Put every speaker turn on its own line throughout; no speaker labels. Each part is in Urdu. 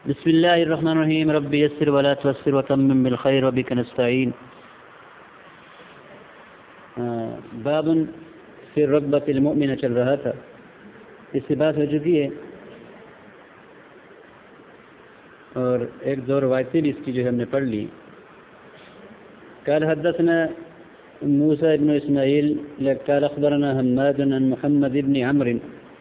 بسم الله الرحمن الرحیم رب یسر ولا تعسر وتمم بالخیر وبک نستعین. باب فی الرغبۃ المؤمنہ چل رہا تھا، اس سے بات ہو چکی ہے اور ایک دو روایتیں بھی اس کی جو ہے ہم نے پڑھ لی. قال حدثنا موسى بن اسماعیل قال اخبرنا حماد عن محمد بن عمرو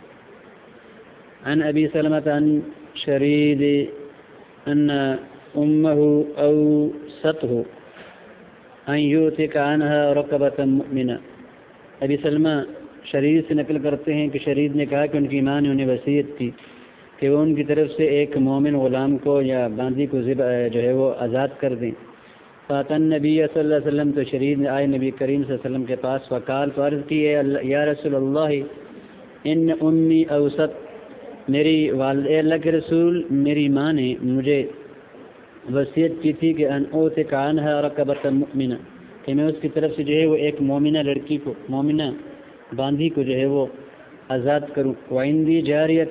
عن ابي سلمة عن شريد ان امه اوصته ان يؤتك عنها رقبة مؤمنة. ابی سلمہ شرید سے نقل کرتے ہیں کہ شرید نے کہا کہ ان کی ماں نے انہیں وصیت کی کہ وہ ان کی طرف سے ایک مومن غلام کو یا باندی کو جو ہے وہ آزاد کر دیں. فاتن نبی صلی اللہ علیہ وسلم، تو شرید نے آئے نبی کریم صلی اللہ علیہ وسلم کے پاس. فقال، تو عرض کی یا رسول اللہ ان امی اوصت، میری والد اللہ کے رسول میری ماں نے مجھے وصیت کی تھی کہ ان اوتک عنہا رقبۃ مؤمنہ، کہ میں اس کی طرف سے جو ہے وہ ایک مومنہ لڑکی کو، مومنہ باندھی کو جو ہے وہ آزاد کروں. وعندی جاریۃ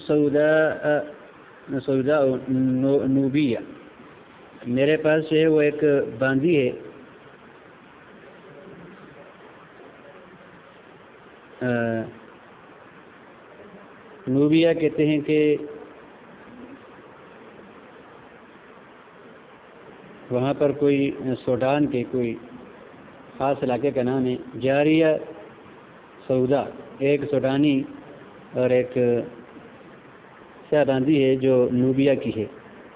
سوداء نوبیہ، میرے پاس جو ہے وہ ایک باندھی ہے نوبیہ کہتے ہیں کہ وہاں پر کوئی سوڈان کے کوئی خاص علاقے کا نام ہے. جاریہ سودا، ایک سوڈانی اور ایک سیاہ باندھی ہے جو نوبیہ کی ہے.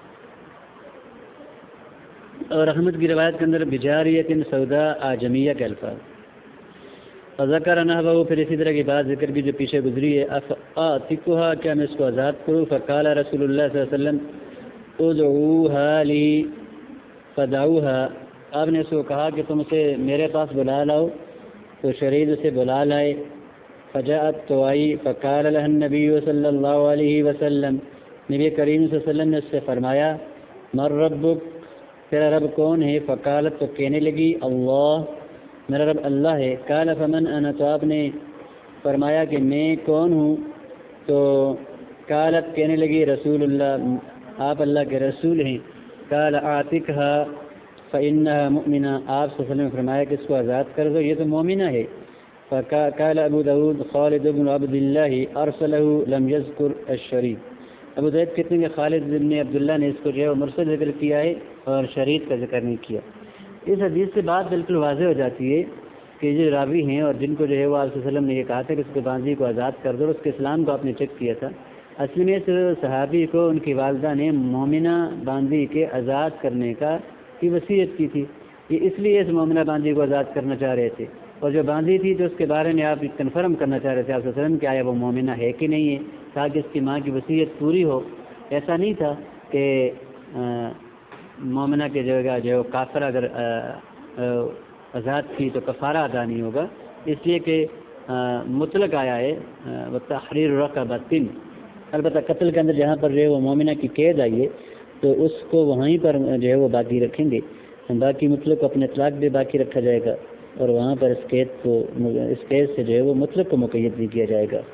اور احمد کی روایت کے اندر بجاریۃ سودا آجمیہ کے الفاظ. ذکر نحوہ، پھر اسی طرح کی بات ذکر بھی جو پیچھے گزری ہے. اعتقھا، کیا میں اس کو آزاد کروں؟ فقال رسول اللہ صلی اللہ علیہ وسلم ادعوها لی فدعوها، آپ نے اس کو کہا کہ تم اسے میرے پاس بلا لاؤ، تو شرید اسے بلا لائے. فجاءت، تو آئی. فقال لها النبی صلی اللہ علیہ وسلم، نبی کریم صلی اللہ علیہ وسلم نے اس سے فرمایا من ربک، تیرا رب کون ہے؟ فقالت، تو کہنے لگی اللہ، میرا رب اللہ ہے. قال فمن انا، تو آپ نے فرمایا کہ میں کون ہوں؟ تو قالت، کہنے لگی رسول اللہ، آپ اللہ کے رسول ہیں. قال اعتقها فانها مؤمنہ، آپ صلی اللہ علیہ وسلم نے فرمایا کہ اس کو آزاد کر دو، یہ تو مومنہ ہے. فقال ابو داود خالد بن عبد اللہ ارسلہ لم یذکر الشرید. ابو داود کہتے ہیں کہ خالد بن عبداللہ نے اس کو جو ہے مرسل ذکر کیا ہے اور شرید کا ذکر نہیں کیا. اس حدیث سے بات بالکل واضح ہو جاتی ہے کہ جو راوی ہیں اور جن کو جو ہے وہ آپ صلی اللہ علیہ وسلم نے یہ کہا تھا کہ اس کو باندھی کو آزاد کر دو، اس کے اسلام کو آپ نے چیک کیا تھا. اصل میں اس صحابی کو ان کی والدہ نے مومنہ باندھی کے آزاد کرنے کی وصیت کی تھی. یہ اس لیے اس مومنہ باندھی کو آزاد کرنا چاہ رہے تھے، اور جو باندھی تھی تو اس کے بارے میں آپ کنفرم کرنا چاہ رہے تھے آپ صلی اللہ علیہ وسلم کہ آیا وہ مومنہ ہے کہ نہیں ہے، تاکہ اس کی ماں کی وصیت پوری ہو. ایسا نہیں تھا کہ مومنہ کے جگہ جو کافر اگر آزاد کی تو کفارہ ادا نہیں ہوگا، اس لیے کہ مطلق آیا ہے وتحریر رقبۃ. البتہ قتل کے اندر جہاں پر جو ہے وہ مومنہ کی قید آئی ہے تو اس کو وہیں پر جو ہے وہ باقی رکھیں گے، باقی مطلق کو اپنے اطلاق بھی باقی رکھا جائے گا، اور وہاں پر اس قید سے جو ہے وہ مطلق کو مقید بھی کیا جائے گا.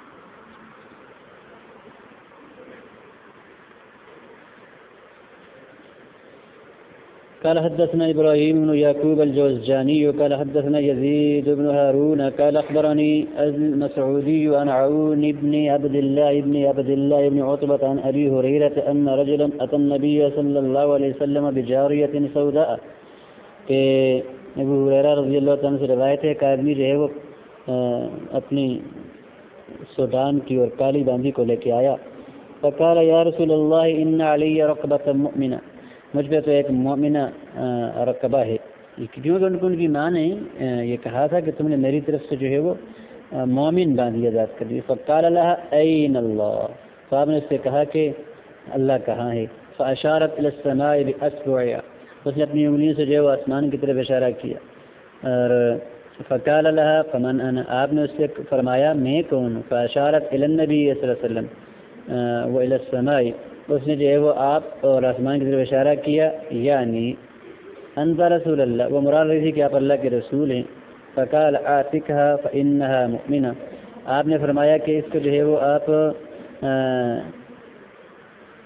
قال حدثنا ابراہیم بن یعقوب الجوزجانی قال حدثنا یزید بن ہارون قال اخبرنی المسعودی عن عون بن عبد الله بن عتبة عن ابی ہریرہ ان رجلا اتى النبی صلی اللہ علیہ وسلم بجاریۃ سوداء، کہ ابو ہریرہ رضی اللہ عنہ سے روایت ہے کہ آدمی جو ہے وہ اپنی سودان کی اور کالی باندھی کو لے کے آیا. فقال یا رسول اللہ ان علی رقبۃ مؤمنہ، مجھ پہ تو ایک مومنہ رقبہ ہے، کیونکہ ان کی ماں نے یہ کہا تھا کہ تم نے میری طرف سے جو ہے وہ مومن باندھی آزاد کر دی. فقال لها این اللہ، تو آپ نے اس سے کہا کہ اللہ کہاں ہے؟ فاشارت الی السماء باصبعها، اس نے اپنی انگلیوں سے جو ہے وہ آسمان کی طرف اشارہ کیا. اور فقال لها فمن انا، آپ نے اس سے فرمایا میں کون ہوں؟ فاشارت الی النبی صلی اللہ علیہ وسلم والی السماء، اس نے جو ہے وہ آپ اور آسمان کی طرف اشارہ کیا، یعنی انت رسول اللہ، وہ مراد رہی تھی کہ آپ اللہ کے رسول ہیں. فقال اعتقها فانها مؤمنہ، آپ نے فرمایا کہ اس کو جو ہے وہ آپ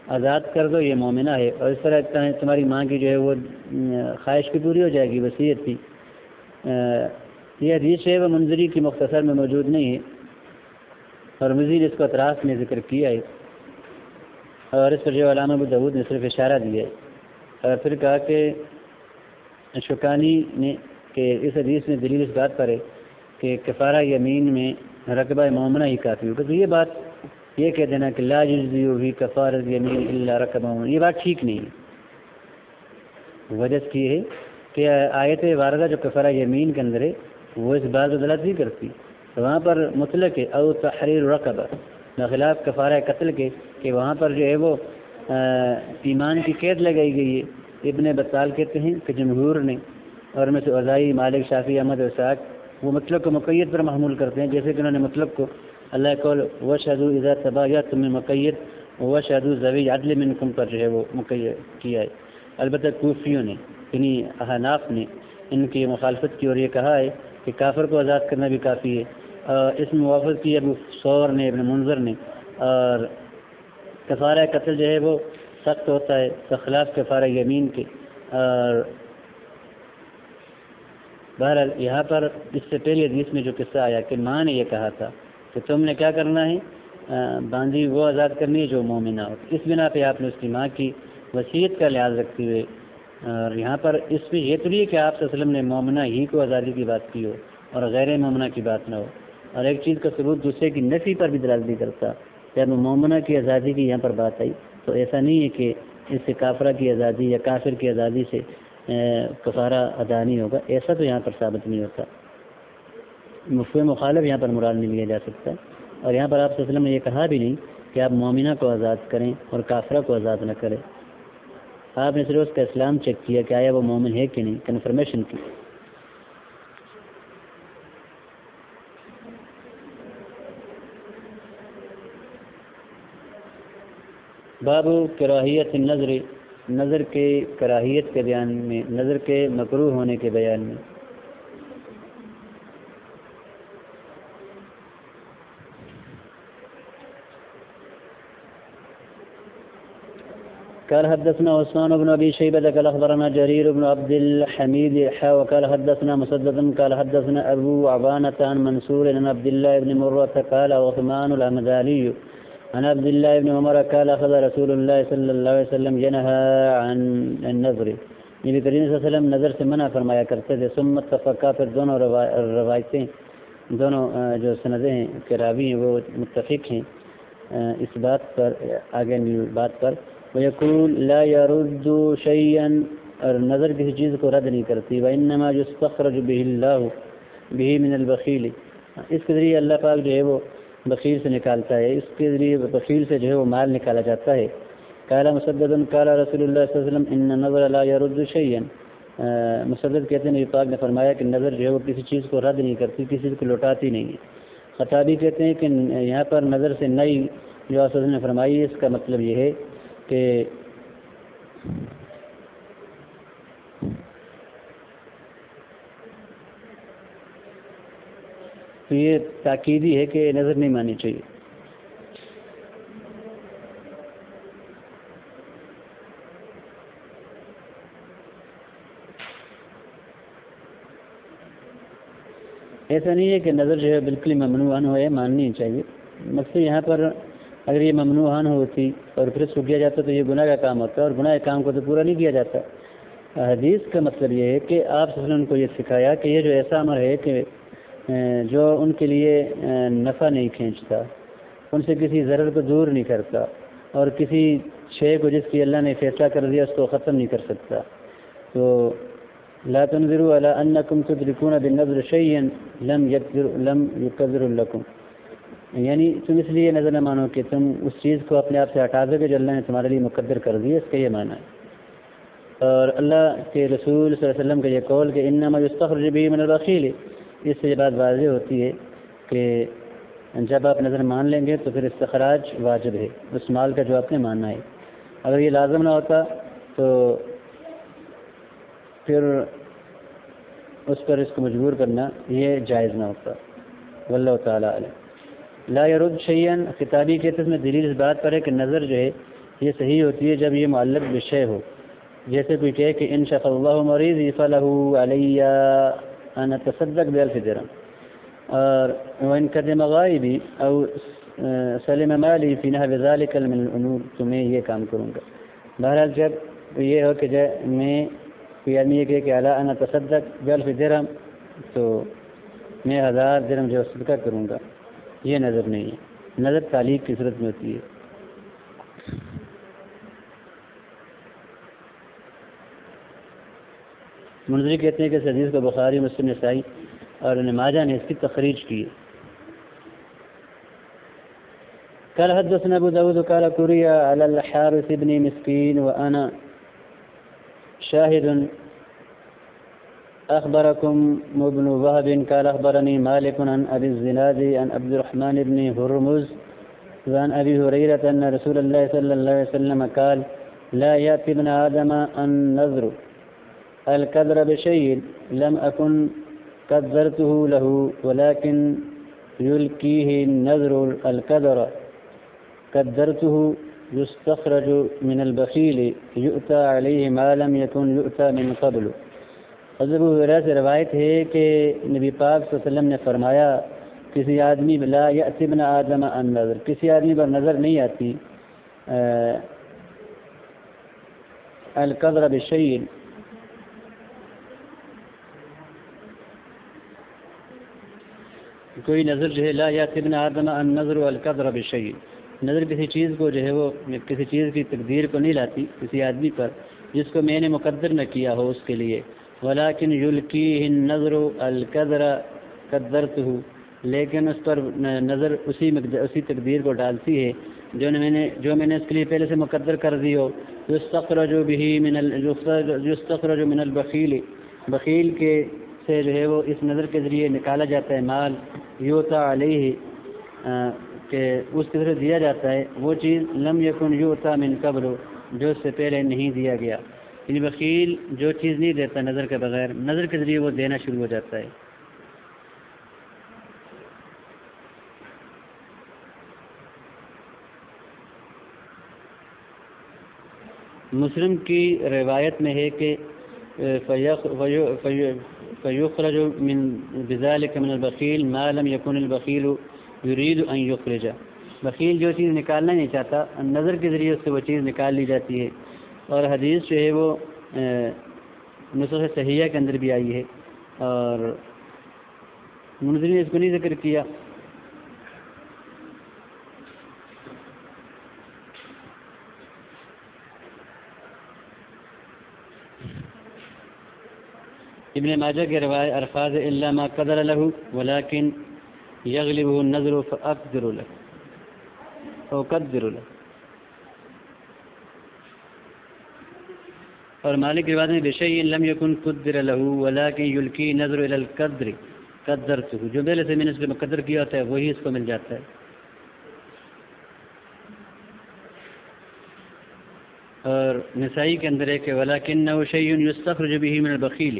آزاد کر دو، یہ مومنہ ہے، اور اس طرح تمہاری ماں کی جو ہے وہ خواہش بھی پوری ہو جائے گی، وصیت تھی۔ یہ حدیث ہے وہ منذری کی مختصر میں موجود نہیں ہے، اور مزید اس کو اطراف میں ذکر کیا ہے، اور اس پر جو علامہ ابو داؤد نے صرف اشارہ دیا ہے، اور پھر کہا کہ شوکانی نے کہ اس حدیث میں دلیل اس بات پر ہے کہ کفارہ یمین میں رقبہ مومنہ ہی کافی ہوگا۔ تو یہ بات یہ کہہ دینا کہ لا یجزی فی کفارۃ یمین الا رقبہ مومنہ، یہ بات ٹھیک نہیں ہے۔ وجہ اس کی ہے کہ آیت واردہ جو کفارہ یمین کے اندر ہے وہ اس بات کو دلالت نہیں کرتی، تو وہاں پر مطلق ہے او تحریر رقبہ، بخلاف کفارہ قتل کے کہ وہاں پر جو ہے وہ ایمان کی قید لگائی گئی ہے۔ ابن بطال کہتے ہیں کہ جمہور نے، اور میں سے اوزاعی، مالک، شافعی، احمد و اسحاق وہ مطلق کو مقید پر محمول کرتے ہیں، جیسے کہ انہوں نے مطلق کو اللہ قول وشہدوا اذا تبایعتم من مقید وشہدوا ذوی عدل منکم پر جو ہے وہ مقید کیا ہے۔ البتہ کوفیوں نے، یعنی احناف نے ان کی مخالفت کی اور یہ کہا ہے کہ کافر کو آزاد کرنا بھی کافی ہے، اور اس میں موافق کی ابو ثور نے، ابن منذر نے، اور کفارہ قتل جو ہے وہ سخت ہوتا ہے بخلاف کفارہ یمین کے۔ اور بہرحال یہاں پر اس سے پہلی حدیث میں جو قصہ آیا کہ ماں نے یہ کہا تھا کہ تم نے کیا کرنا ہے، باندھی وہ آزاد کرنی ہے جو مومنہ ہو، اس بنا پہ آپ نے اس کی ماں کی وصیت کا لحاظ رکھتے ہوئے، اور یہاں پر اس میں یہ تو نہیں کہ آپ صلی اللہ علیہ وسلم نے مومنہ ہی کو آزادی کی بات کی ہو اور غیر مومنہ کی بات نہ ہو، اور ایک چیز کا ثبوت دوسرے کی نفی پر بھی دلالت نہیں کرتا۔ جب مومنہ کی آزادی کی یہاں پر بات آئی تو ایسا نہیں ہے کہ اس سے کافرہ کی آزادی یا کافر کی آزادی سے کفارہ ادا نہیں ہوگا، ایسا تو یہاں پر ثابت نہیں ہوتا۔ مفہوم مخالف یہاں پر مراد نہیں لیا جا سکتا، اور یہاں پر آپ صلی اللہ علیہ وسلم نے یہ کہا بھی نہیں کہ آپ مومنہ کو آزاد کریں اور کافرہ کو آزاد نہ کریں۔ آپ نے صرف اس کا اسلام چیک کیا کہ آیا وہ مومن ہے کہ نہیں، کنفرمیشن کی۔ باب کراہیت النظر، نظر کے کراہیت کے بیان میں، نظر کے مکروہ ہونے کے بیان میں۔ قال حدثنا عثمان بن ابي شيبه قال اخبرنا جرير بن عبد الحميد وقال حدثنا مسدد قال حدثنا ابو عوانة عن منصور عن عبد الله بن مرة قال عثمان الحمداني عن عبد الله بن عمر قال اخذ رسول الله صلى الله عليه وسلم ينهى عن النظر، نبی کریم صلی اللہ علیہ وسلم نظر سے منع فرمایا کرتے تھے۔ ثم اتفقا، پھر دونوں روایتیں، دونوں جو سندیں ہیں کہ راوی ہیں وہ متفق ہیں اس بات پر، آگے بات پر۔ ويقول لا يرد شيئا، اور نظر کسی چیز کو رد نہیں کرتی۔ وانما يستخرج به الله به من البخيل، اس کے ذریعے اللہ پاک جو ہے وہ بخیل سے نکالتا ہے، اس کے ذریعے بخیل سے جو ہے وہ مال نکالا جاتا ہے۔ قال مسدد قال رسول اللہ صلی اللہ علیہ وسلم ان النظر لا يرد شيئا، مسدد کہتے ہیں نبی پاک نے فرمایا کہ نظر جو ہے وہ کسی چیز کو رد نہیں کرتی، کسی چیز کو لوٹاتی نہیں ہے۔ خطابی کہتے ہیں کہ یہاں پر نظر سے نئی جو آپ نے فرمائی، اس کا مطلب یہ ہے کہ تو یہ تاکیدی ہے کہ نظر نہیں ماننی چاہیے۔ ایسا نہیں ہے کہ نظر جو ہے بالکل ممنوعان ہو، ماننی چاہیے۔ مقصد یہاں پر اگر یہ ممنوعان ہوتی اور پھر اس کو کیا جاتا تو یہ گناہ کا کام ہوتا ہے، اور گناہ کام کو تو پورا نہیں کیا جاتا۔ حدیث کا مطلب یہ ہے کہ آپ صلی اللہ علیہ وسلم کو یہ سکھایا کہ یہ جو ایسا امر ہے کہ جو ان کے لیے نفع نہیں کھینچتا، ان سے کسی ضرر کو دور نہیں کرتا، اور کسی شے کو جس کی اللہ نے فیصلہ کر دیا اس کو ختم نہیں کر سکتا۔ تو لا تنظروا على انکم تدرکون بالنظر شیئا لم یقدر لکم، یعنی تم اس لیے نظر نہ مانو کہ تم اس چیز کو اپنے آپ سے ہٹا دو کہ جو اللہ نے تمہارے لیے مقدر کر دیا، اس کا یہ معنی ہے۔ اور اللہ کے رسول صلی اللہ علیہ وسلم کا یہ قول کہ انما یستخرج به من البخیل، اس سے یہ بات واضح ہوتی ہے کہ جب آپ نظر مان لیں گے تو پھر استخراج واجب ہے اس مال کا جو آپ نے ماننا ہے۔ اگر یہ لازم نہ ہوتا تو پھر اس پر اس کو مجبور کرنا یہ جائز نہ ہوتا۔ واللہ تعالیٰ علیہ۔ لا يرد شیئا، خطابی کے اس میں دلیل اس بات پر ہے کہ نظر جو ہے یہ صحیح ہوتی ہے جب یہ معلق بشے ہو، جیسے کوئی کہے کہ ان شفا اللہ مریضی فلہ علی ان اتصدق ب1000 درہم، اور وان قدم غائبی او سلم مالی فی نحو ذلک من الامور، تو میں یہ کام کروں گا۔ بہرحال جب یہ ہو کہ میں کوئی آدمی یہ کہے کہ الا ان اتصدق ب1000 درہم، تو میں 1000 درہم جو صدقہ کروں گا، یہ نظر نہیں ہے، نظر تعلیق کی صورت میں ہوتی ہے۔ منذری کہتے ہیں کہ اس حدیث کو بخاری، مسلم، نسائی اور ابن ماجہ نے اس کی تخریج کی ہے۔ قال حدثنا ابو داود قال قرئ على الحارث بن مسكين وانا شاهد اخبركم ابن وهب قال اخبرني مالك عن ابي الزناد عن عبد الرحمن بن هرمز عن ابي هريره ان رسول الله صلى الله عليه وسلم قال لا يأتي ابن آدم النذر الكدر بشيء لم أكن قدرته له ولكن يلقيه النذر الكدر قدرته يستخرج من البخيل يؤتى عليه ما لم يكن يؤتى من قبل۔ حضرت ابو ہریرہ سے روایت ہے کہ نبی پاک صلی اللہ علیہ وسلم نے فرمایا کسی آدمی لا یأتی ابن آدم النذر، کسی آدمی پر نظر نہیں آتی القدر بشیء، کوئی نظر جو ہے لا یأتی ابن آدم النذر القدر بشیء، نظر کسی چیز کو جو ہے وہ کسی چیز کی تقدیر کو نہیں لاتی کسی آدمی پر جس کو میں نے مقدر نہ کیا ہو اس کے لیے، ولیکن یلقیہ النذر القدر قدرتہ، لیکن اس پر نظر اسی تقدیر کو ڈالتی ہے جو میں نے اس کے لیے پہلے سے مقدر کر دی ہو۔ یستخرج من البخیل، بخیل کے سے جو ہے وہ اس نظر کے ذریعے نکالا جاتا ہے مال، یوتا علیہ کہ اس کی طرف دیا جاتا ہے وہ چیز لم یکن یوتا من قبل، جو اس سے پہلے نہیں دیا گیا، یعنی بخیل جو چیز نہیں دیتا نظر کے بغیر، نظر کے ذریعے وہ دینا شروع ہو جاتا ہے۔ مسلم کی روایت میں ہے کہ فیخرج من بذلك من البخیل ما لم يكن البخیل یرید ان یخرج، بخیل جو چیز نکالنا نہیں چاہتا نظر کے ذریعے اس سے وہ چیز نکال لی جاتی ہے۔ اور حدیث جو ہے وہ نسخ صحیحہ کے اندر بھی آئی ہے، اور منذری نے اس کو نہیں ذکر کیا۔ ابن ماجہ کے روایت الفاظ الا ما قدر له ولكن يغلبه النذر فاقدر له او قدر له، اور مالک کی روایت میں بشیء لم يكن قدر له ولكن يلقي نذر الى القدر قدرته، جو پہلے سے میں نے اس کو مقدر کیا ہوتا ہے وہی اس کو مل جاتا ہے۔ اور نسائی کے اندر ہے کہ ولكنه شيء يستخرج به من البخيل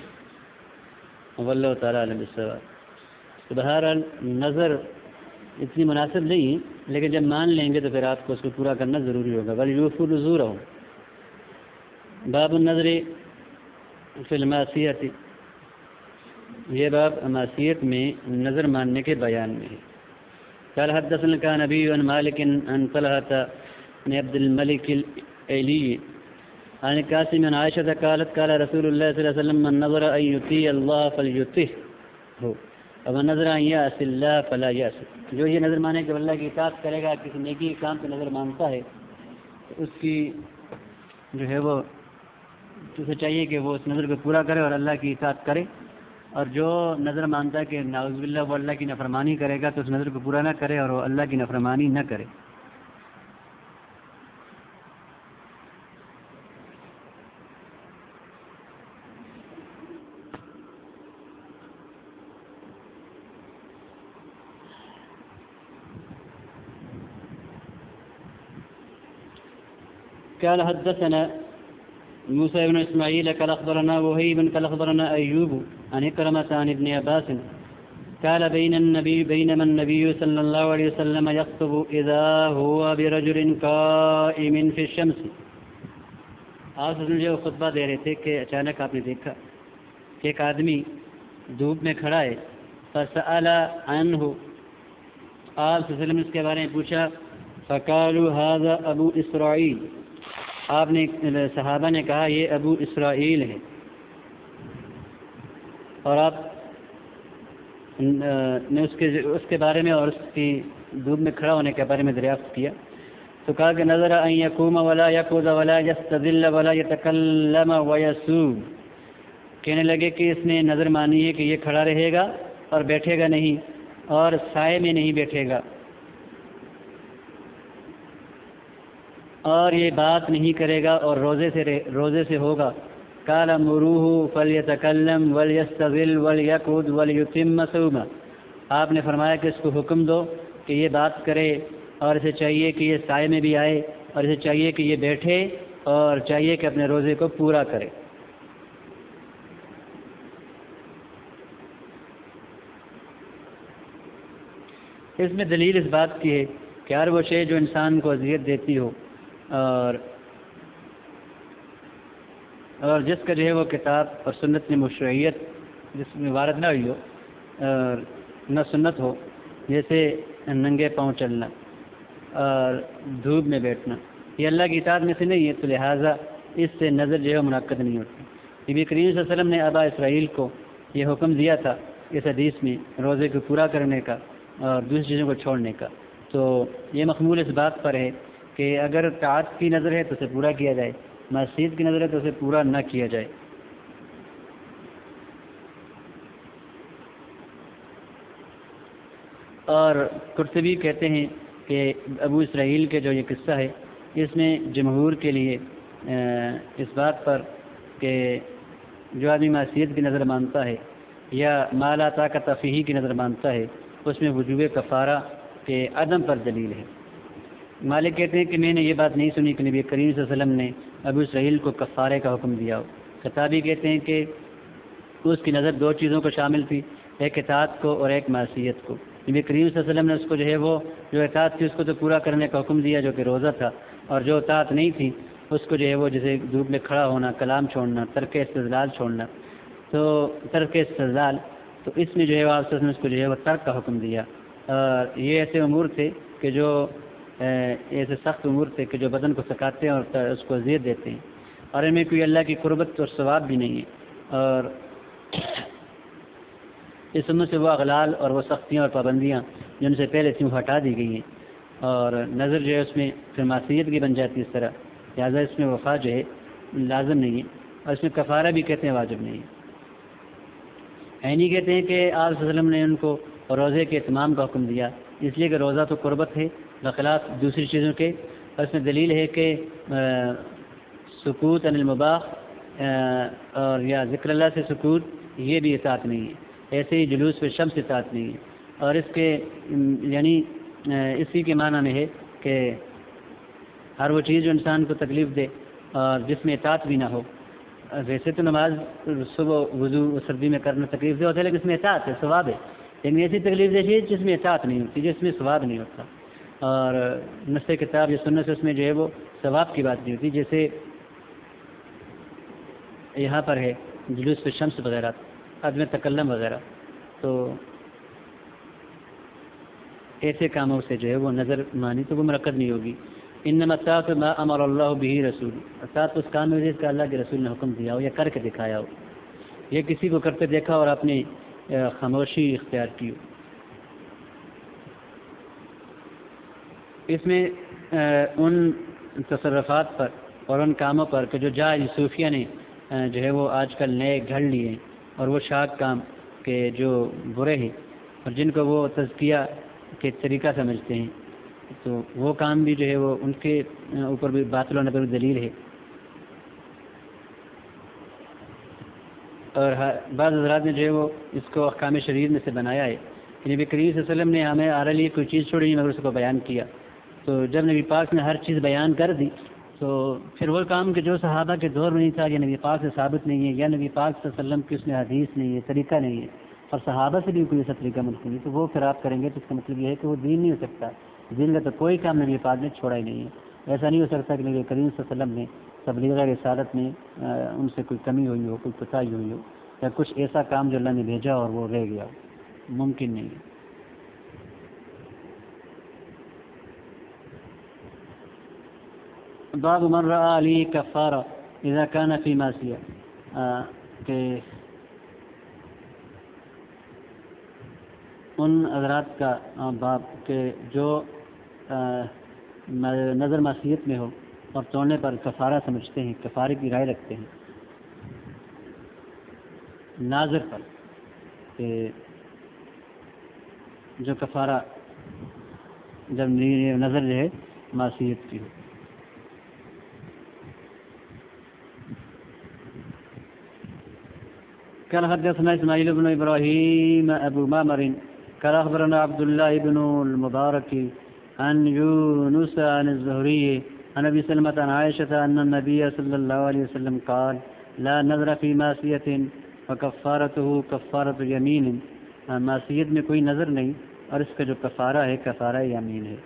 واللہ تعالی عالم بالصواب۔ بہرحال نظر اتنی مناسب نہیں، لیکن جب مان لیں گے تو پھر آپ کو اس کو پورا کرنا ضروری ہوگا۔ وَلْيُوفُوا نُذُورَهُمْ، باب النظر فی المعصیۃ، یہ باب معصیت میں نظر ماننے کے بیان میں ہے۔ قال حدثنا الكعنبي عن مالك عن طلحة بن عبد الملك الأيلي عن القاسم عن عائشة قالت قال رسول الله صلى الله عليه وسلم من نظر أن يطيع الله فليطعه ومن نظر أن يعصي الله فلا يعصه، جو یہ نظر مانے کہ اللہ کی اطاعت کرے گا، کسی نیکی کام پہ نظر مانتا ہے تو اس کی جو ہے وہ اسے چاہیے کہ وہ اس نظر کو پورا کرے اور اللہ کی اطاعت کرے، اور جو نظر مانتا ہے کہ نعوذ باللہ وہ اللہ کی نافرمانی کرے گا تو اس نظر کو پورا نہ کرے اور وہ اللہ کی نافرمانی نہ کرے۔ قال حدثنا موسى بن إسماعيل قال أخبرنا وهيب قال أخبرنا أيوب عن إكرمة عن ابن عباس قال بينما النبي صلى الله عليه وسلم يخطب إذا هو برجل قائم في الشمس. آپ جو خطبہ دے رہے تھے کہ اچانک آپ نے دیکھا کہ ایک آدمی دھوپ میں کھڑا ہے. فسأل عنه، آپ صلی اللہ علیہ وسلم نے اس کے بارے میں پوچھا. فقالوا هذا ابو اسرائیل، آپ نے صحابہ نے کہا یہ ابو اسرائیل ہے. اور آپ نے اس کے بارے میں اور اس کی دھوپ میں کھڑا ہونے کے بارے میں دریافت کیا تو کہا کہ نظر ان یقوم ولا یقعد ولا یستظل ولا یتکلم ویسوم. کہنے لگے کہ اس نے نظر مانی ہے کہ یہ کھڑا رہے گا اور بیٹھے گا نہیں اور سائے میں نہیں بیٹھے گا اور یہ بات نہیں کرے گا اور روزے سے ہوگا. قال مروه فلیتکلم ولیستظل ولیقعد ولیتم صومه. آپ نے فرمایا کہ اس کو حکم دو کہ یہ بات کرے اور اسے چاہیے کہ یہ سائے میں بھی آئے اور اسے چاہیے کہ یہ بیٹھے اور چاہیے کہ اپنے روزے کو پورا کرے. اس میں دلیل اس بات کی ہے کہ ہر وہ شے جو انسان کو اذیت دیتی ہو اور جس کا جو ہے وہ کتاب اور سنت میں مشروعیت جس میں وارد نہ ہوئی ہو اور نہ سنت ہو، جیسے ننگے پاؤں چلنا اور دھوپ میں بیٹھنا، یہ اللہ کی اطاعت میں سے نہیں ہے، تو لہٰذا اس سے نظر جو ہے منعقد نہیں ہوتی. نبی کریم صلی اللہ علیہ وسلم نے ابا اسرائیل کو یہ حکم دیا تھا اس حدیث میں روزے کو پورا کرنے کا اور دوسری چیزوں کو چھوڑنے کا. تو یہ مخمول اس بات پر ہے کہ اگر طاعت کی نظر ہے تو اسے پورا کیا جائے، معصیت کی نظر ہے تو اسے پورا نہ کیا جائے. اور قرطبی کہتے ہیں کہ ابو اسرائیل کے جو یہ قصہ ہے اس میں جمہور کے لیے اس بات پر کہ جو آدمی معصیت کی نظر مانتا ہے یا ما لا طاقت فیہ کی نظر مانتا ہے اس میں وجوب کفارہ کے عدم پر دلیل ہے. مالک کہتے ہیں کہ میں نے یہ بات نہیں سنی کہ نبی کریم صلی اللہ علیہ وسلم نے ابو اسرائیل کو کفارے کا حکم دیا ہو. خطابی کہتے ہیں کہ اس کی نظر دو چیزوں کو شامل تھی، ایک اطاعت کو اور ایک معصیت کو. نبی کریم صلی اللہ علیہ وسلم نے اس کو جو ہے وہ جو اطاعت تھی اس کو تو پورا کرنے کا حکم دیا جو کہ روزہ تھا، اور جو اطاعت نہیں تھی اس کو جو ہے وہ جیسے دھوپ میں کھڑا ہونا، کلام چھوڑنا، ترک استدلال چھوڑنا. تو ترک استدلال تو اس میں جو ہے وہ آپ نے اس کو جو ہے وہ ترک کا حکم دیا. اور یہ ایسے امور تھے کہ جو ایسے سخت امور تھے کہ جو بدن کو سکھاتے ہیں اور اس کو اذیت دیتے ہیں، اور ان میں کوئی اللہ کی قربت اور ثواب بھی نہیں ہے. اور اس سمت سے وہ اغلال اور وہ سختیاں اور پابندیاں جن سے پہلے تھیں وہ ہٹا دی گئی ہیں، اور نظر جو ہے اس میں پھر معصیت کی بن جاتی ہے اس طرح. لہٰذا اس میں وفا جو ہے لازم نہیں ہے، اور اس میں کفارہ بھی کہتے ہیں واجب نہیں ہے. عینی کہتے ہیں کہ آپ صلی اللہ علیہ وسلم نے ان کو روزے کے اہتمام کا حکم دیا اس لیے کہ روزہ تو قربت ہے بخلاف دوسری چیزوں کے. اور اس میں دلیل ہے کہ سکوت عن المباح اور یا ذکر اللہ سے سکوت یہ بھی اطاعت نہیں ہے، ایسے ہی جلوس پہ شمس اطاعت نہیں ہے. اور اس کے یعنی اسی کے معنی میں ہے کہ ہر وہ چیز جو انسان کو تکلیف دے اور جس میں اطاعت بھی نہ ہو. ویسے تو نماز صبح وضو سردی میں کرنا تکلیف دہ ہوتا ہے، لیکن اس میں اطاعت ہے، ثواب ہے. لیکن ایسی تکلیف دہ چیز جس میں اطاعت نہیں ہوتی، جس میں ثواب نہیں ہوتا، اور نص کتاب یا سنت سے اس میں جو ہے وہ ثواب کی بات نہیں ہوتی. جیسے یہاں پر ہے جلوس پہ شمس وغیرہ، عدم تکلم وغیرہ، تو ایسے کاموں سے جو ہے وہ نظر مانی تو وہ منعقد نہیں ہوگی. انما الطاعۃ ما امر اللہ به رسول، اطاعت اس کام میں جس کا اللہ کے رسول نے حکم دیا ہو یا کر کے دکھایا ہو، یہ کسی کو کرتے دیکھا اور اپنی خاموشی اختیار کی ہو. اس میں ان تصرفات پر اور ان کاموں پر کہ جو جائز صوفیہ نے جو ہے وہ آج کل نئے گھڑ لیے اور وہ شاک کام کہ جو برے ہیں اور جن کو وہ تزکیہ کے طریقہ سمجھتے ہیں، تو وہ کام بھی جو ہے وہ ان کے اوپر بھی باطل ہونے پر بھی دلیل ہے. اور بعض حضرات نے جو ہے وہ اس کو احکام شریعت میں سے بنایا ہے کہ نبی کریم صلی اللہ علیہ وسلم نے ہمیں ہمارے لیے کوئی چیز چھوڑی مگر اس کو بیان کیا. تو جب نبی پاک نے ہر چیز بیان کر دی تو پھر وہ کام کہ جو صحابہ کے دور میں نہیں تھا یا نبی پاک سے ثابت نہیں ہے یا نبی پاک صلی اللہ علیہ وسلم کی اس میں حدیث نہیں ہے، طریقہ نہیں ہے، اور صحابہ سے بھی کوئی ایسا طریقہ ممکن نہیں، تو وہ پھر آپ کریں گے تو اس کا مطلب یہ ہے کہ وہ دین نہیں ہو سکتا. دین کا تو کوئی کام نبی پاک نے چھوڑا ہی نہیں ہے. ایسا نہیں ہو سکتا کہ نبی کریم صلی اللہ علیہ وسلم نے تبلیغ رسالت میں ان سے کوئی کمی ہوئی ہو، کوئی کوتاہی ہوئی ہو، یا کچھ ایسا کام جو اللہ نے بھیجا اور وہ رہ گیا ہو، ممکن نہیں ہے. باب من رأى علی کفارہ اذا کان فی معصیہ، کہ ان حضرات کا باب کہ جو نظر معصیت میں ہو اور توڑنے پر کفارہ سمجھتے ہیں، کفارے کی رائے رکھتے ہیں ناظر پر، کہ جو کفارہ جب نظر جو ہے معصیت کی ہو. قال حدثنا اسماعیل بن ابراہیم ابو معمر قال اخبرنا عبد الله بن المبارك عن يونس عن الزهري عن ابي سلمة عن عائشة ان النبي صلى الله عليه وسلم قال لا نذر في معصية فكفارته كفارة يمين. معصیت میں کوئی نظر نہیں اور اس کا جو کفارہ ہے کفارہ یمین ہے.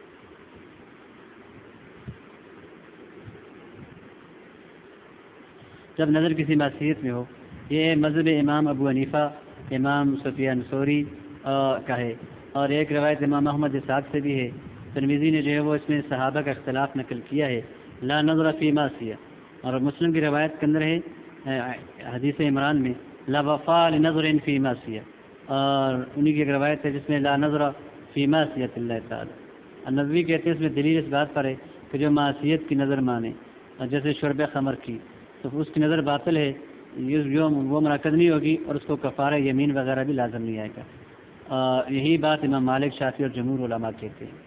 جب نظر کسی معصیت میں ہو، یہ مذہب امام ابو حنیفہ، امام سفیان ثوری کا ہے، اور ایک روایت امام احمد اسحاق سے بھی ہے. ترمذی نے جو ہے وہ اس میں صحابہ کا اختلاف نقل کیا ہے، لا نظر فی معصیہ. اور مسلم کی روایت کے اندر ہے حدیث عمران میں لا وفا لنظر فی معصیہ، اور انہی کی ایک روایت ہے جس میں لا نظر فی معصیۃ اللہ تعالی. النووی کہتے ہیں اس میں دلیل اس بات پر ہے کہ جو معصیت کی نظر مانے، جیسے شرب خمر کی، تو اس کی نظر باطل ہے، وہ منعقد نہیں ہوگی اور اس کو کفارہ یمین وغیرہ بھی لازم نہیں آئے گا. یہی بات امام مالک، شافعی اور جمہور علماء کہتے ہیں.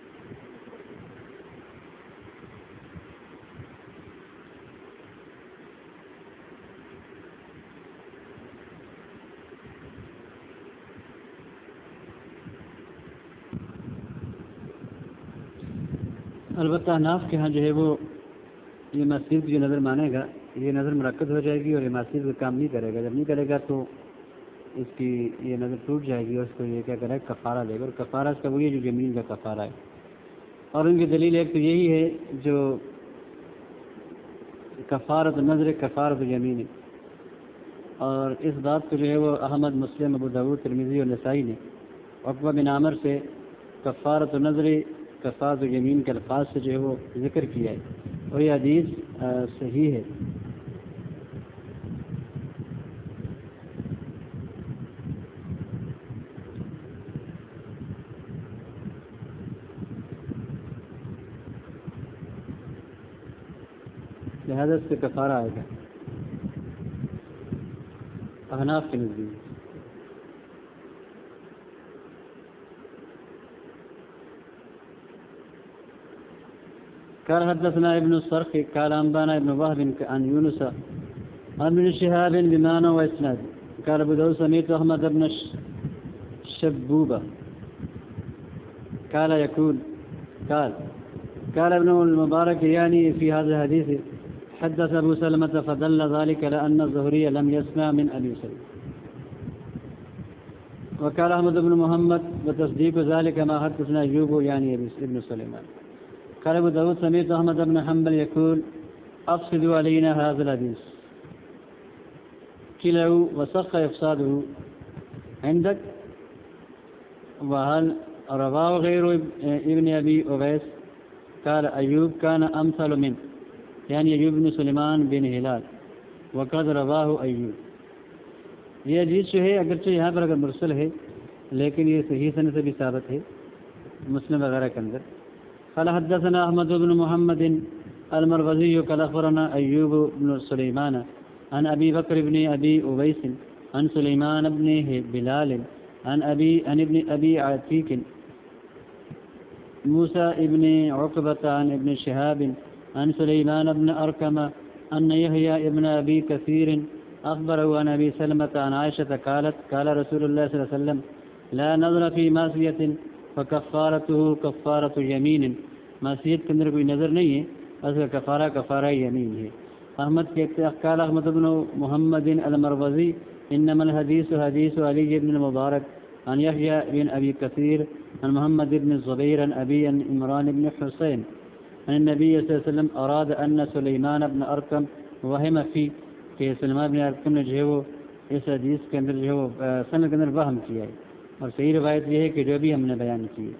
البتہ حناف کے ہاں جو ہے وہ یہ معصیت کی جو نظر مانے گا، یہ نظر منعقد ہو جائے گی اور یہ معصیت کا کام نہیں کرے گا. جب نہیں کرے گا تو اس کی یہ نظر ٹوٹ جائے گی اور اس کو یہ کیا کرے گا، کفارہ دے گا. اور کفارہ اس کا وہی ہے جو زمین کا کفارہ ہے. اور ان کی دلیل ایک تو یہی ہے جو کفارۃ النظر کفارۃ الیمین ہے، اور اس بات کو جو ہے وہ احمد، مسلم، ابو داؤد، ترمذی اور نسائی نے عقبہ بن عامر سے کفارۃ النظر کفارۃ الیمین کے الفاظ سے جو ہے وہ ذکر کیا ہے، اور یہ حدیث صحیح ہے. لہذا اس پہ کفارہ آئے گا احناف کے نزدیک. قال حدثنا ابن الصرخ قال انبانا ابن وهب عن يونس عن ابن شهاب بمعنى واسناد قال ابو داود سمعت احمد بن شبوبه قال يقول قال ابن المبارك يعني في هذا الحديث حدث ابو سلمة فدل ذلك لأن الزهري لم يسمع من ابي سلمة. وقال احمد بن محمد وتصديق ذلك ما حدثنا ايوب يعني ابن سليمان. قال ابو داود سمعت احمد بن حنبل يقول افسدوا علينا هذا الحديث كله وصح افساده عندك وهل رواه غير ابن ابي اويس. قال ایوب كان امثل منه یعنی ایوب بن سلیمان بن ہلال وقد رواه ایوب. یہ حدیث جو ہے اگرچہ یہاں پر اگر مرسل ہے لیکن یہ صحیح سند سے بھی ثابت ہے مسلم وغیرہ کے اندر. قال حدثنا احمد بن محمد المروزي قال اخبرنا ایوب بن سلیمان عن ابی بکر بن ابی اویس عن سلیمان بن بلال عن ابن ابی عتیق موسى ابن عقبة عن ابن شهاب عن سليمان بن أركم أن يحيى ابن أبي كثير أخبره عن أبي سلمة عن عائشة قالت قال رسول الله صلى الله عليه وسلم لا نظر في معصية فكفارته كفارة يمين. معصیت کے اندر کوئی نظر نہیں ہے، اس کا کفارہ کفارہ یمین ہے. احمد کہتے قال احمد بن محمد المروزی إنما الحديث حديث علي بن المبارك عن يحيى بن أبي كثير عن محمد بن الزبير عن أبي عن عمران بن حسين عن النبي صلى الله عليه وسلم أراد أن سليمان بن أرقم وهم فيه کہ سلیمان بن ارقم نے جو ہے وہ اس حدیث کے اندر جو ہے وہ سند کے اندر وہم کیا ہے، اور صحیح روایت یہ ہے کہ جو بھی ہم نے بیان کی ہے.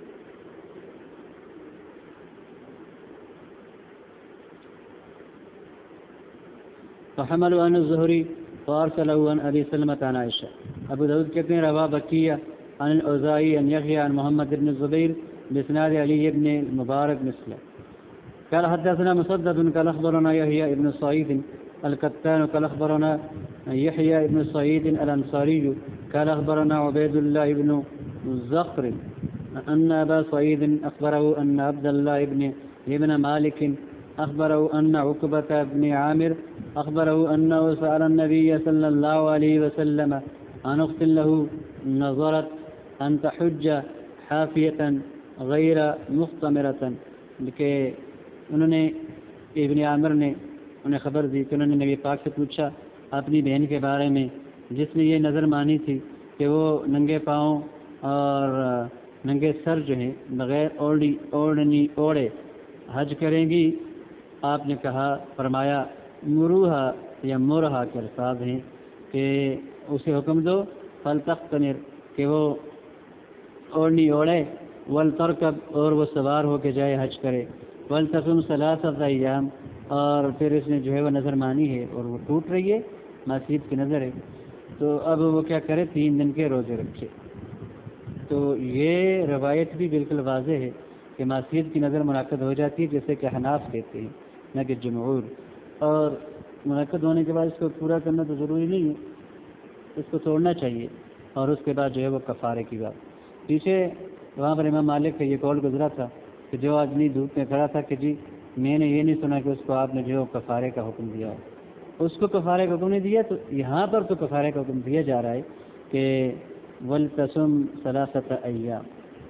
فحملوا عن الزهري وارسله عن ابي سلمة عن عائشة. ابو داود کہتے ہیں روا بقیہ عن الاوزاعي عن يحيى عن محمد بن الزبير باسناد علي بن المبارك مثله. قال حدثنا مسدد قال اخبرنا يحيى بن سعيد القتان قال اخبرنا يحيى بن سعيد الانصاري قال اخبرنا عبيد الله بن زخر ان ابا سعيد اخبره ان عبد الله بن مالك اخبره ان عقبة بن عامر اخبره انه سأل النبي صلى الله عليه وسلم عن اخت له نظرت ان تحج حافية غير مختمرة، کہ انہوں نے ابن عامر نے انہیں خبر دی کہ انہوں نے نبی پاک سے پوچھا اپنی بہن کے بارے میں جس نے یہ نظر مانی تھی کہ وہ ننگے پاؤں اور ننگے سر جو ہیں بغیر اوڑے حج کریں گی. آپ نے کہا فرمایا مروہا یا مرہا کے الفاظ ہیں کہ اسے حکم دو فلتختمر کہ وہ اوڑھنی اوڑھے، ولترکب اور وہ سوار ہو کے جائے حج کرے، ولتصم ثلاثۃ ایام اور پھر اس نے جو ہے وہ نظر مانی ہے اور وہ ٹوٹ رہی ہے، معصیت کی نظر ہے، تو اب وہ کیا کرے 3 دن کے روزے رکھے. تو یہ روایت بھی بالکل واضح ہے کہ معصیت کی نظر منعقد ہو جاتی ہے، جیسے کہ حناف کہتے ہیں نہ کہ جمہور، اور منعقد ہونے کے بعد اس کو پورا کرنا تو ضروری نہیں ہے، اس کو توڑنا چاہیے، اور اس کے بعد جو ہے وہ کفارے کی بات. پیچھے وہاں پر امام مالک کا یہ قول گزرا تھا کہ جو آدمی دھوپ میں کھڑا تھا کہ جی میں نے یہ نہیں سنا کہ اس کو آپ نے جو کفارے کا حکم دیا ہے، اس کو کفارے کا حکم نہیں دیا، تو یہاں پر تو کفارے کا حکم دیا جا رہا ہے کہ وَلْتَصُمْ ثَلَاثَةَ أَيَّامٍ.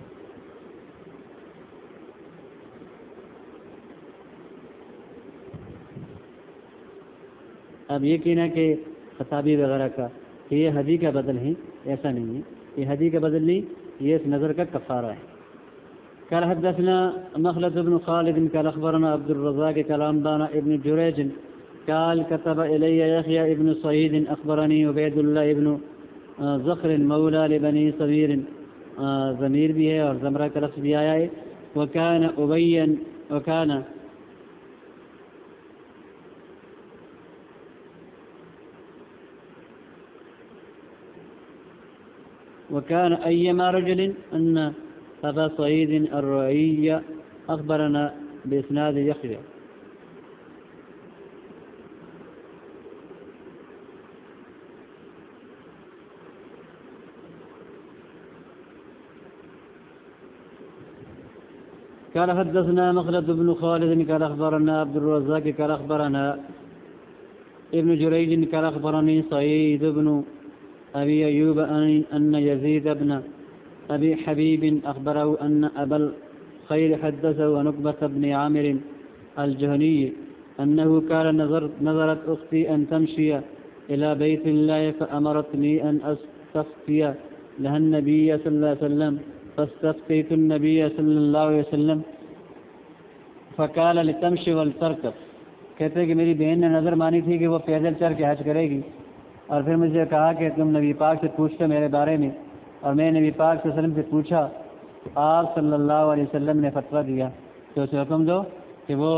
اب یہ کہنا کہ خطابی وغیرہ کا کہ یہ حدیث کا بدل ہے، ایسا نہیں ہے، یہ حدیث کا بدل نہیں، یہ اس نظر کا کفارہ ہے. قال حدثنا مخلد بن خالد قال اخبرنا عبد الرزاق قال انبانا ابن جريج قال كتب الي يحيى ابن سعيد اخبرني عبيد الله ابن زخر مولى لبني صغير، ضمیر بھی ہے اور زمرہ کا لفظ بھی آیا ہے. وكان أيما رجل أن أبا سعيد الرعي أخبرنا بإسناد يحيى. قال حدثنا مخلد بن خالد قال أخبرنا عبد الرزاق قال أخبرنا ابن جريج قال أخبرني سعيد بن أبي أيوب أن يزيد بن أبي حبيب أخبره أن أبا الخير حدثه عن عقبة بن عامر الجهني أنه قال نظرت أختي أن تمشي إلى بيت الله فأمرتني أن أستفتي لها النبي صلى الله عليه وسلم فاستفتيت النبي صلى الله عليه وسلم فقال لتمشي ولتركب. کہتے ہیں کہ میری بہن نے نظر مانی تھی کہ وہ پیدل چل کے حج کرے گی، اور پھر مجھے کہا کہ تم نبی پاک سے پوچھتے میرے بارے میں، اور میں نبی پاک صلی اللہ علیہ وسلم سے پوچھا، آپ صلی اللہ علیہ وسلم نے فتویٰ دیا کہ اسے حکم دو کہ وہ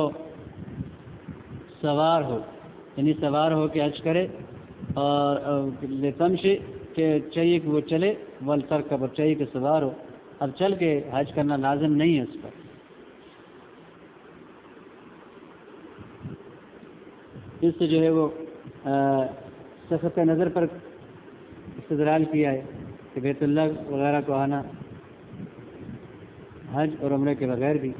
سوار ہو، یعنی سوار ہو کے حج کرے، اور تمشی کہ چاہیے کہ وہ چلے، ولترکب اور چاہیے کہ سوار ہو. اب چل کے حج کرنا لازم نہیں ہے اس پر. اس سے جو ہے وہ سخت نظر پر استدلال کیا ہے کہ بیت اللہ وغیرہ کو آنا حج اور عمرے کے بغیر بھی.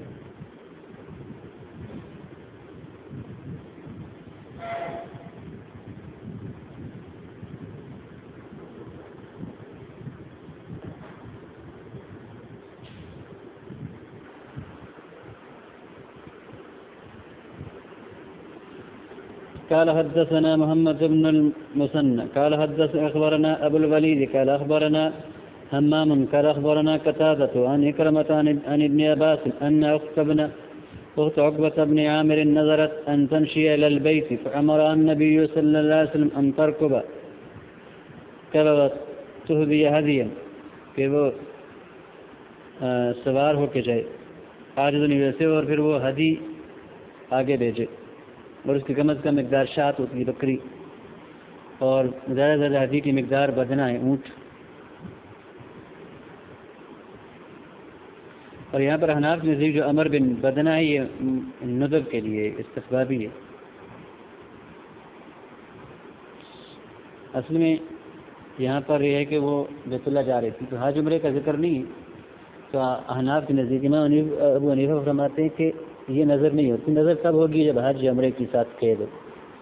قال حدثنا محمد بن المثنى قال أخبرنا أبو الوليد قال أخبرنا همام قال أخبرنا قتادة عن إكرمة عن ابن عباس أن أخت عقبة بن عامر نظرت أن تمشي إلى البيت فأمر النبي صلى الله عليه وسلم أن تركب تهدي هديا کہ وہ سوار ہو کے جائے آج دنیا ویسے اور پھر وہ ہدی آگے بھیجے اور اس کی کم از کم مقدار شات ہوتی ہے بکری اور زیادہ سے زیادہ ہدی کی مقدار بدنا ہے اونٹ. اور یہاں پر حناف کے نزدیک جو امر بن بدنا ہے یہ ندب کے لیے استحبابی ہے. اصل میں یہاں پر یہ ہے کہ وہ بیت اللہ جا رہی تھی تو حج عمرے کا ذکر نہیں ہے. تو احناف کے نزدیک امام ابو حنیفہ فرماتے ہیں کہ یہ نظر نہیں ہوتی. نظر تب ہوگی جب حج عمرے کے ساتھ قید ہو.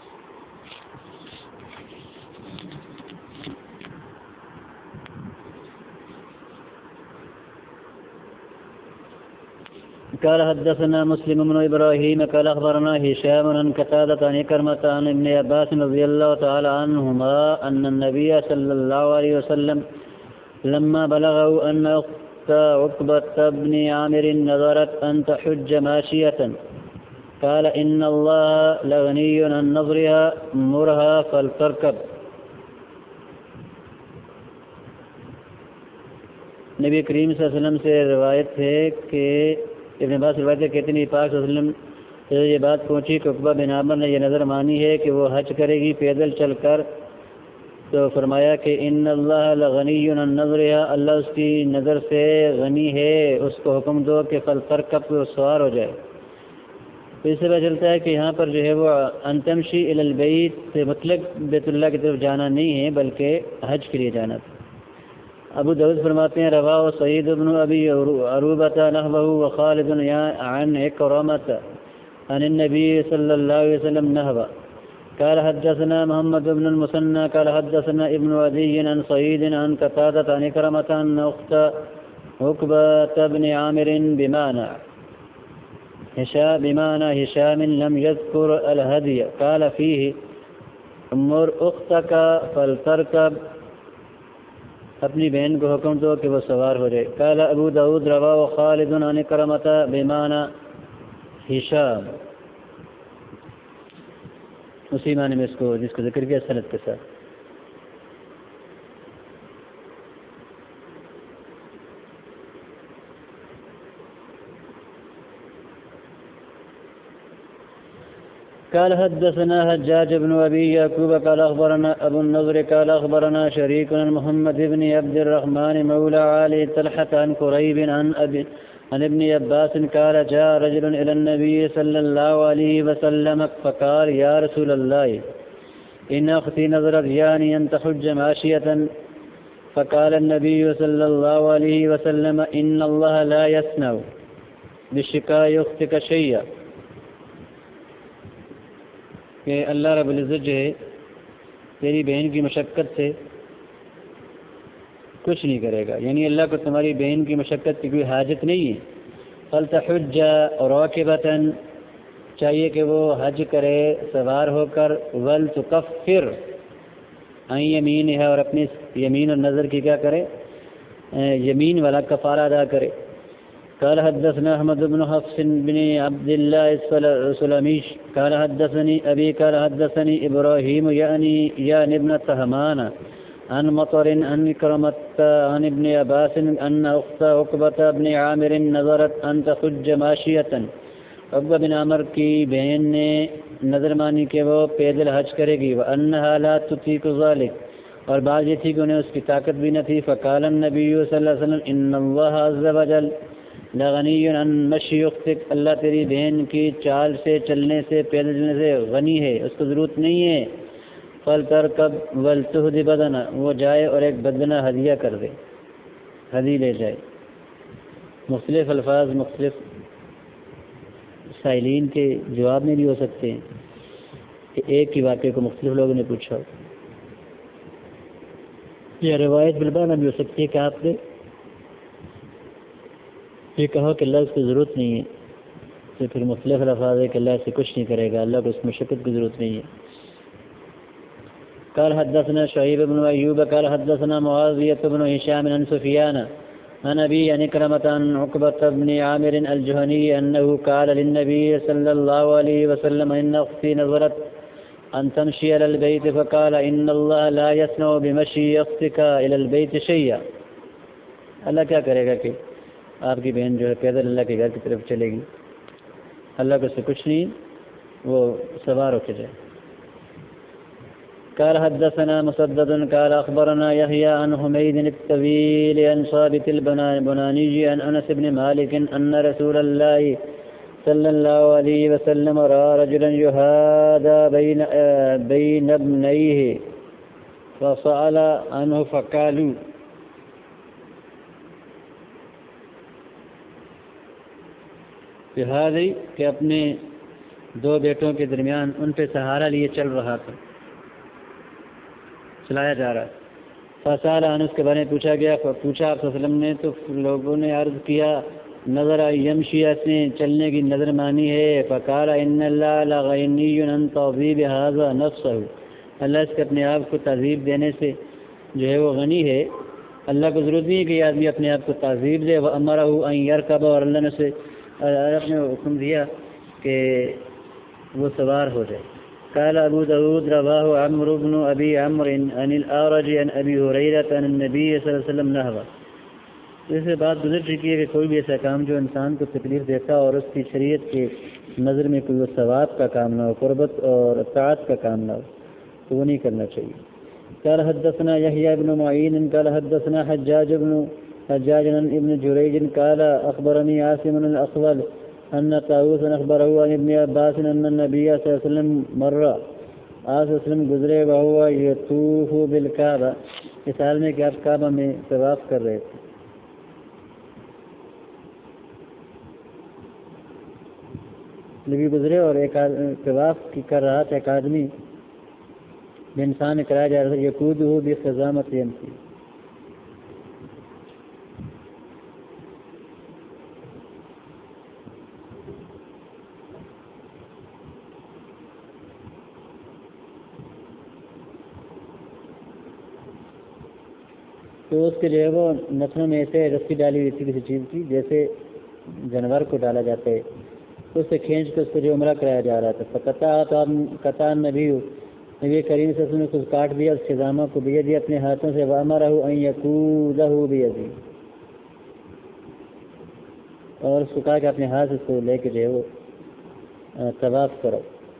قال حدثنا مسلم بن إبراهيم قال أخبرنا هشام عن قتادة عن إكرمة عن ابن عباس رضي الله تعالى عنهما أن النبي صلى الله عليه وسلم لما بلغه أن أخت عقبة بن عامر نظرت أن تحج ماشية قال إن الله لغني عن نظرها مرها فلتركب. نبی کریم صلی اللہ علیہ وسلم سے روایت ہے کہ ابن عباس روایت کہتے ہیں پاک صلی اللہ علیہ وسلم سے یہ بات پہنچی کہ عقبہ بن عامر نے یہ نظر مانی ہے کہ وہ حج کرے گی پیدل چل کر. تو فرمایا کہ ان اللہ لغنی عن نظرها, اللہ اس کی نظر سے غنی ہے, اس کو حکم دو کہ فلترکب سوار ہو جائے. تو اس سے پتہ چلتا ہے کہ یہاں پر جو ہے وہ ان تمشی الی البیت سے مطلق بیت اللہ کی طرف جانا نہیں ہے بلکہ حج کے لیے جانا تھا. ابو داؤد فرماتے ہیں رواہ سعید بن ابی عروبۃ نحوہ وخالد عن اکرمۃ عن النبی صلی اللہ علیہ وسلم نحوہ. قال حدثنا محمد بن المثنى قال حدثنا ابن عدي عن سعيد عن قتادة عن إكرمة أن أخت عقبة بن عامر بمعنى هشام لم يذكر الهدي قال فيه امر أختك فلتركب, اپنی بہن کو حکم دو کہ وہ سوار ہو جائے. قال ابو داود رواہ خالد عن إكرمة بمعنى هشام, اسی معنی میں اس کو جس کو ذکر کیا سند کے ساتھ. قال حدثنا حجاج بن ابي يعقوب قال اخبرنا ابو النضر قال اخبرنا شريك عن محمد بن عبد الرحمن مولى علي طلحة عن قريب عن ابن عباس قال جاء رجل إلى النبي صلى الله عليه وسلم فقال يا رسول الله إن أختي نظرت يعني أن تحج ماشية فقال النبي صلى الله عليه وسلم إن الله لا يصنع بشقاء أختك شيئا, کہ اللہ رب العزت جو ہے تیری بہن کی مشقت سے کچھ نہیں کرے گا, یعنی اللہ کو تمہاری بہن کی مشقت کی کوئی حاجت نہیں ہے. فلتحج راکبۃ, چاہیے کہ وہ حج کرے سوار ہو کر. ولتکفر عن یمینہا, اور اپنی یمین اور نظر کی کیا کرے, یمین والا کفارہ ادا کرے. قال حدثنا احمد بن حفص بن عبد الله السلمي قال حدثني ابي قال حدثني ابراهيم يعني ابن تهمان عن مطر عن إكرمة عن ابن عباس ان اخت عقبة بن عامر نظرت ان تحج ماشية, عقبہ بن عامر کی بہن نے نظر مانی کہ وہ پیدل حج کرے گی. وانها لا تطيق ذلك, اور بات یہ تھی کہ انہیں اس کی طاقت بھی نہ تھی. فقال النبي صلی اللہ علیہ وسلم ان الله عز وجل لغنی عن مشی اختک, اللہ تیری بہن کی چال سے چلنے سے پیدل چلنے سے غنی ہے, اس کو ضرورت نہیں ہے. فلترکب ولتہدی بدنا, وہ جائے اور ایک بدنہ ہدیہ کر دے, ہدی لے جائے. مختلف الفاظ مختلف سائلین کے جواب میں بھی ہو سکتے ہیں کہ ایک ہی واقعے کو مختلف لوگوں نے پوچھا. یہ روایت بالبانہ بھی ہو سکتی ہے کہ آپ نے یہ کہا کہ اللہ اس کی ضرورت نہیں ہے سے پھر مختلف الفاظ ہے کہ اللہ سے کچھ نہیں کرے گا، اللہ کو اس مشقت کی ضرورت نہیں ہے۔ قال حدثنا شعيب بن أيوب قال حدثنا معاوية بن هشام عن سفيان عن أبي عن إكرمة عن عقبة بن عامر الجهني أنه قال للنبي صلى الله عليه وسلم إن أختي نظرت أن تمشي إلى البيت فقال إن الله لا يصنع بمشي أختك إلى البيت شيئا۔ اللہ کیا کرے گا کہ آپ کی بہن جو ہے پیدل اللہ کے گھر کی طرف چلے گی، اللہ کو اس سے کچھ نہیں، وہ سوار ہو کے جائے۔ قال حدثنا مسدد قال أخبرنا يحيى عن حميد الطويل عن ثابت البناني عن أنس بن مالك أن رسول الله صلى الله عليه وسلم رأى رجلا يهادى بين ابنيه فسأل عنه فقالوا يهادي کہ اپنے دو بیٹوں کے درمیان ان پہ سہارا لیے چل رہا تھا، چلایا جا رہا ہے۔ فسال عن، اس کے بارے میں پوچھا گیا، پوچھا آپ صلی اللہ علیہ وسلم نے تو لوگوں نے عرض کیا نظر یمشی، اس نے چلنے کی نظر مانی ہے۔ فقال ان اللہ لغنی عن تعذیب هذا نفسه، اللہ اس کے اپنے آپ کو تعذیب دینے سے جو ہے وہ غنی ہے، اللہ کو ضرورت نہیں ہے کہ یہ آدمی اپنے آپ کو تعذیب دے۔ وامرہ ان یرکب، اور اللہ نے اسے نے حکم دیا کہ وہ سوار ہو جائے۔ قال ابو داود رواه عمرو بن ابي عمرو عن الاعرج عن ابي هريره عن النبي صلى الله عليه وسلم نهى۔ اس سے بات گزر چکی ہے کہ کوئی بھی ایسا کام جو انسان کو تکلیف دیتا اور اس کی شریعت کے نظر میں کوئی ثواب کا کام نہ ہو، قربت اور اطاعت کا کام نہ ہو، تو وہ نہیں کرنا چاہیے۔ قال حدثنا يحيى بن معين قال حدثنا حجاج عن ابن جريج قال اخبرني عاصم الاخول ان طاووس اخبره عن ابن عباس ان النبي صلى الله عليه وسلم مر، آپ صلی اللہ علیہ وسلم گزرے وهو يطوف بالكعبہ، اس حال میں کہ آپ کعبہ میں طواف کر رہے تھے۔ نبی گزرے اور ایک طواف کر رہا تھا ایک آدمی، انسان نے کرایا جا رہا تھا یقودہ بخزامۃ یمشی، تو اس کے جو ہے وہ نسلوں میں ایسے رسی ڈالی ہوئی تھی کسی چیز کی، جیسے جانور کو ڈالا جاتا ہے، اس سے کھینچ کے اس کو جو عمرہ کرایا جا رہا تھا۔ قطع نبی کریم سے اس نے کچھ کاٹ دیا اس خزامہ کو بیدی، اپنے ہاتھوں سے، وامرہ ان یقودہ بیدی، اور اس کو کہا کہ اپنے ہاتھ سے اس کو لے کے جو ہے وہ طواف کرو۔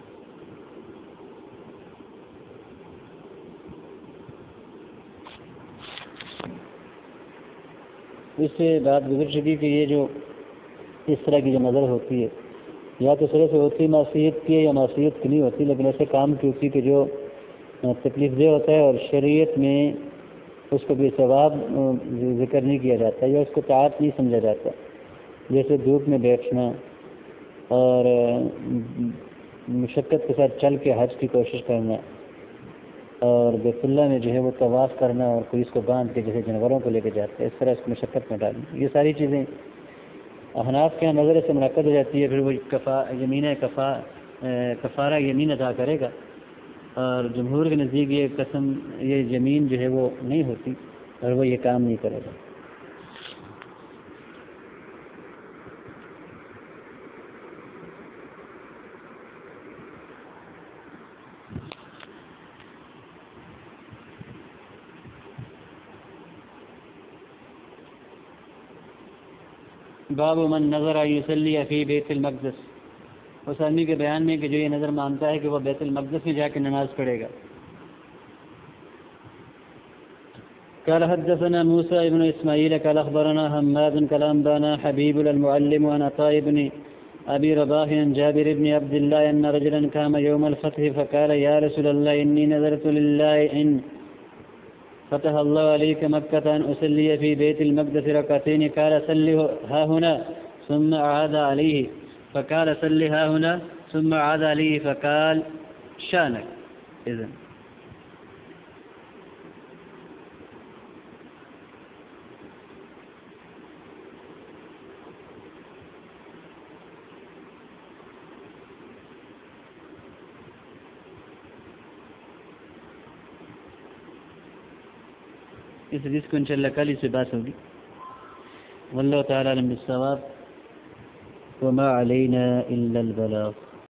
اس سے بات گزر چکی کہ یہ جو اس طرح کی جو نظر ہوتی ہے یا تو سرے سے ہوتی معصیت کی ہے یا معصیت کی نہیں ہوتی، لیکن ایسے کام کی ہوتی کہ جو تکلیف دہ ہوتا ہے اور شریعت میں اس کو بھی ثواب ذکر نہیں کیا جاتا یا اس کو طاعت نہیں سمجھا جاتا، جیسے دھوپ میں بیٹھنا اور مشقت کے ساتھ چل کے حج کی کوشش کرنا اور بیت اللہ میں جو ہے وہ طواف کرنا اور کوئی اس کو باندھ کے جیسے جانوروں کو لے کے جاتے ہیں، اس طرح اس کو مشقت میں ڈالنا، یہ ساری چیزیں احناف کے یہاں نظر سے منعقد ہو جاتی ہے، پھر وہ کفارہ یمین ادا کرے گا، اور جمہور کے نزدیک یہ قسم یہ یمین جو ہے وہ نہیں ہوتی اور وہ یہ کام نہیں کرے گا۔ باب من نظر یصلی فی بیت المقدس، اس آدمی کے بیان میں کہ جو یہ نظر مانتا ہے کہ وہ بیت المقدس میں جا کے نماز پڑھے گا۔ قال حدثنا موسى بن اسماعيل قال اخبرنا حماد قال انبانا حبيب المعلم عن عطاء بن ابي رباح عن جابر بن عبد الله ان رجلا قام يوم الفتح فقال يا رسول الله اني نذرت لله ان فتح الله عليك مكة أن أصلي في بيت المقدس ركعتين، قال صل ها هنا ثم عاد عليه، فقال صل ها هنا ثم عاد عليه، فقال شانك إذن۔ اس حدیث کو انشاءاللہ کل اس سے بات ہوگی. واللہ تعالی علم بالصواب وما علینا الا البلاغ.